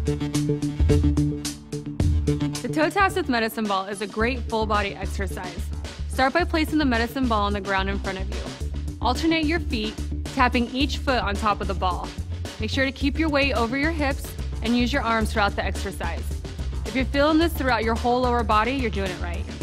The toe taps with medicine ball is a great full body exercise. Start by placing the medicine ball on the ground in front of you. Alternate your feet, tapping each foot on top of the ball. Make sure to keep your weight over your hips and use your arms throughout the exercise. If you're feeling this throughout your whole lower body, you're doing it right.